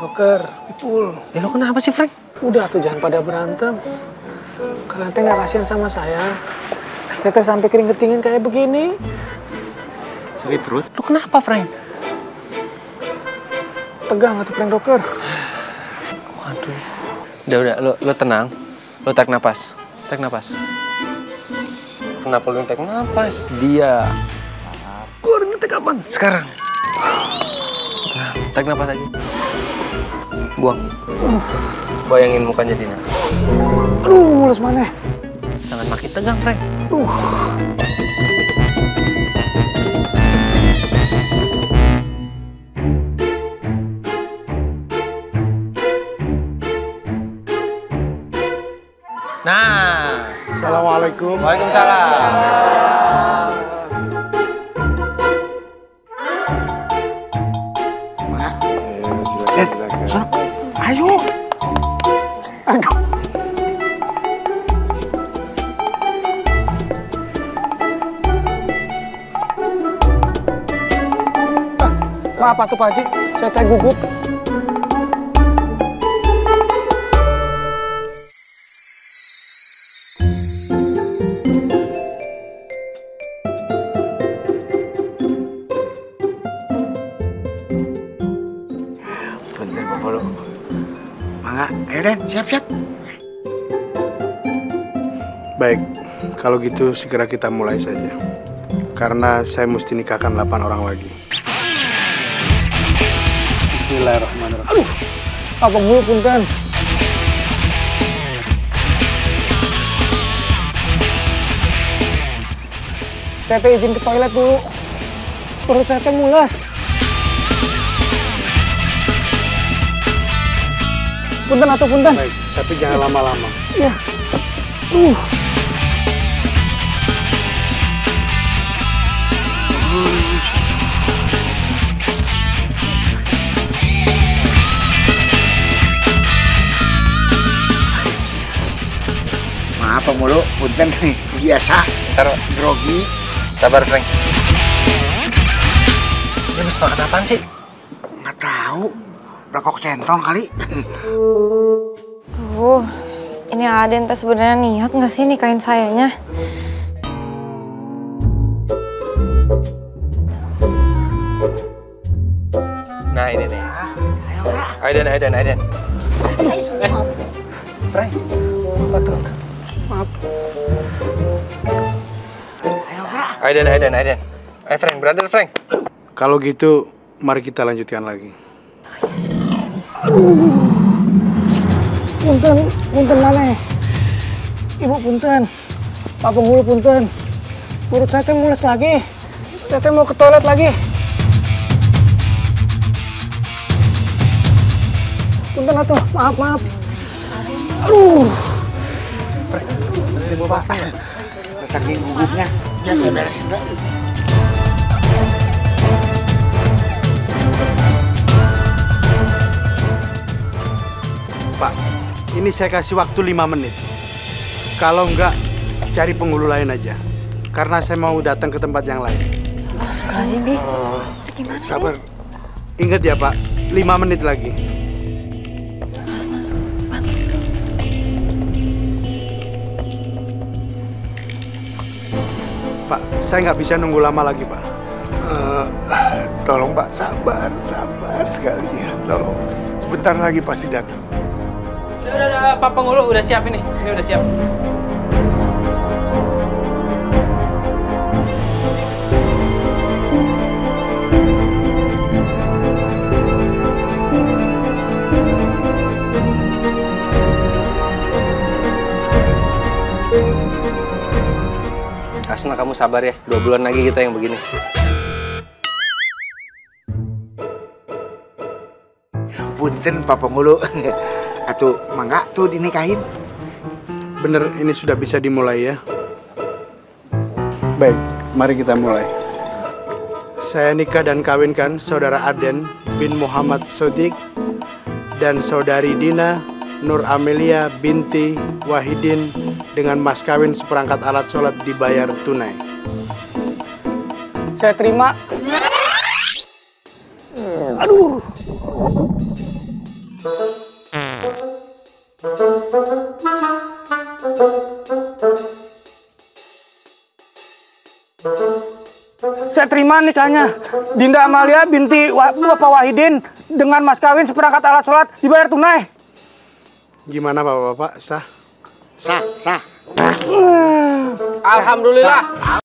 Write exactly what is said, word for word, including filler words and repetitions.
Doker, Ipul. Ya lo kenapa sih, Frank? Udah tuh jangan pada berantem. Kalian teh nggak kasihan sama saya. Saya teh sampai keringet-dingin kayak begini. Sakit perut? Lo kenapa, Frank? Tegang atau Frank Doker? Waduh. Udah, udah. Lo, lo tenang. Lo tarik napas. Tarik napas. Kenapa lo tarik napas? Dia. Keluarin nanti kapan? Sekarang. Nah, tarik napas lagi. Buang. Uh. Bayangin mukanya Dina. Aduh, mulus mana? Jangan makin tegang, Frank. Uh. Nah. Assalamualaikum. Waalaikumsalam. Mak. Eh, silakan, silakan. Ayo. Aku. Ah, maaf atuh Pak Haji, saya teh gugup. Bentar, Bapak lo. Mangga, ayo Den, siap-siap. Baik, kalau gitu segera kita mulai saja. Karena saya mesti nikahkan delapan orang lagi. Bismillahirrahmanirrahim. Aduh, apa mulu punten. Saya teh izin ke toilet dulu. Perut saya teh mulas. Punten atau punten? Baik, tapi jangan lama-lama. Ya. Uh. Maaf Pak Mulu, punten nih, biasa. Ntar, Grogi. sabar, Frank. Dia habis makan apaan sih? Nggak tahu. Rokok centong kali. Duh, ini Aden teh sebenarnya niat nggak sih nikahin sayanya? Nah, ini nih. Aiden, Aiden, Aiden. Eh, Frank. Apa tuh? Maaf. Aiden, Aiden, Aiden. Eh, Frank, brother Frank. Kalau gitu, mari kita lanjutkan lagi. Aduh. Punten, punten mana? Ibu punten. Papa mulu punten. Perut saya teh mules lagi. Saya teh mau ke toilet lagi. Punten atuh, maaf, maaf. Aduh. Nanti mau pasang ya? Saking gugupnya. Ya, saya beresin dah. Pak, ini saya kasih waktu lima menit. Kalau enggak, cari penghulu lain aja. Karena saya mau datang ke tempat yang lain. Astagfirullahaladzim, Bi. Uh, Gimana sih? sabar. Ingat ya Pak, lima menit lagi. Pak, saya nggak bisa nunggu lama lagi, Pak. Uh, tolong Pak, sabar, sabar sekali ya. Tolong. Sebentar lagi pasti datang. Udah, udah, udah, Pak Penghulu udah siap ini. Ini udah siap. Asna, kamu sabar ya. Dua bulan lagi kita yang begini. Punten Pak Penghulu. Atuh, mangga tuh dinikahin. Bener, ini sudah bisa dimulai ya. Baik, mari kita mulai. Saya nikah dan kawinkan saudara Aden bin Muhammad Sodik dan saudari Dina Nur Amelia binti Wahidin dengan mas kawin seperangkat alat sholat dibayar tunai. Saya terima. Aduh. saya terima nikahnya. Dinda Amalia binti Wa- Bapak Wahidin dengan mas kawin seperangkat alat sholat dibayar tunai. Gimana bapak-bapak? Sah? Sah, sah. Alhamdulillah.